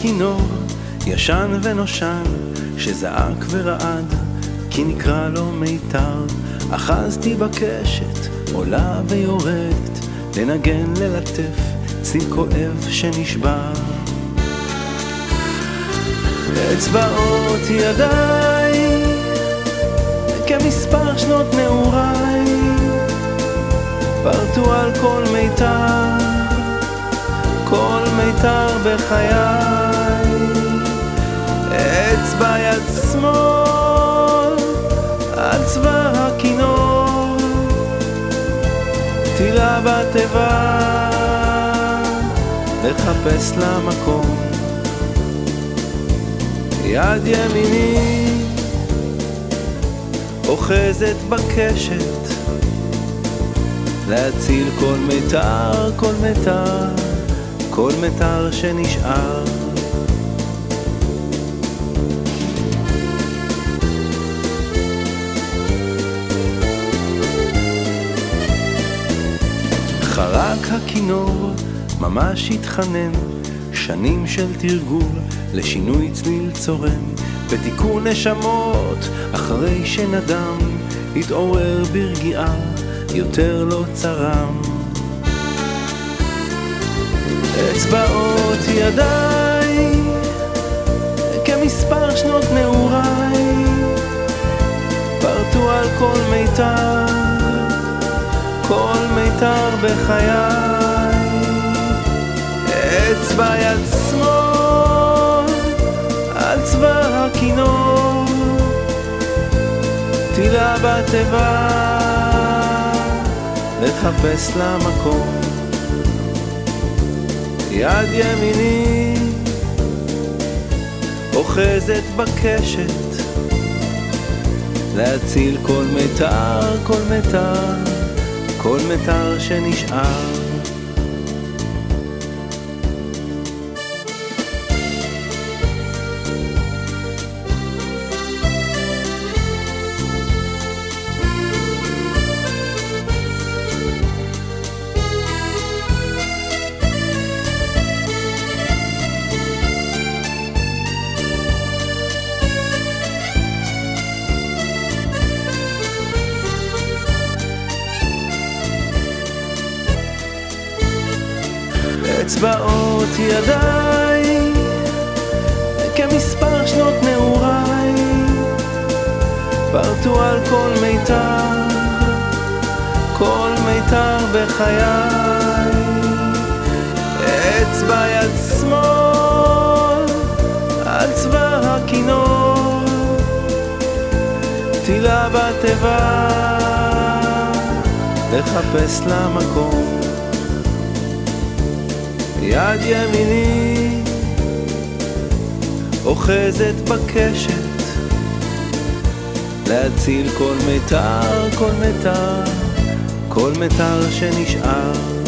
הכינור ישן ונושן שזעק ורעד כי נקרא לו מיתר. אחזתי בקשת עולה ויורדת לנגן ללטף צליל כואב שנשבר. אצבעות ידיי כמספר שנות נעוריי פרטו על כל מיתר, כל מיתר בחיי. אצבע יד שמאל על צבא הכינור, טילה בתיבה לחפש לה מקום. יד ימיני אוחזת בקשת להציל כל מיתר, כל מיתר, כל מיתר שנשאר. חרק הכינור ממש התחנן, שנים של תרגול לשינוי צליל צורם, בתיקון נשמות אחרי שנדם התעורר ברגיעה יותר לא צרם. אצבעות ידיי כמספר שנות נעוריי פרטו על כל מיתר, כל מיתר בחיי. אצבע יד שמאל על צבא הכינור, טילה בתיבה לחפש לה מקום. יד ימיני אוחזת בקשת להציל כל מיתר, כל מיתר, כל מיתר שנשאר. אצבעות ידיי כמספר שנות נעוריי פרטו על כל מיתר, כל מיתר בחיי. אצבע יד שמאל על צבא הכינור, טילה בתיבה לחפש לה מקום. יד ימיני אוחזת בקשת להציל כל מיתר, כל מיתר, כל מיתר שנשאר.